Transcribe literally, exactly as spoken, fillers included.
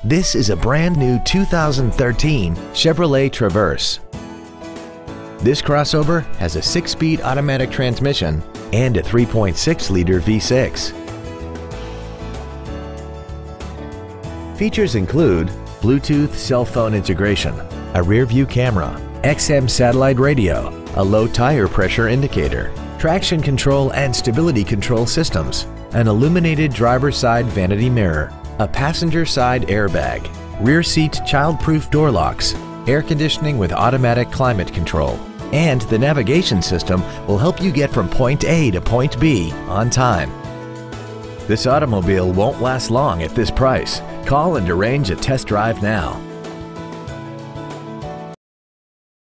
This is a brand new two thousand thirteen Chevrolet Traverse. This crossover has a six-speed automatic transmission and a three point six liter V six. Features include Bluetooth cell phone integration, a rear-view camera, X M satellite radio, a low tire pressure indicator, traction control and stability control systems, an illuminated driver's side vanity mirror, a passenger side airbag, rear seat child-proof door locks, air conditioning with automatic climate control, and the navigation system will help you get from point A to point B on time. This automobile won't last long at this price. Call and arrange a test drive now.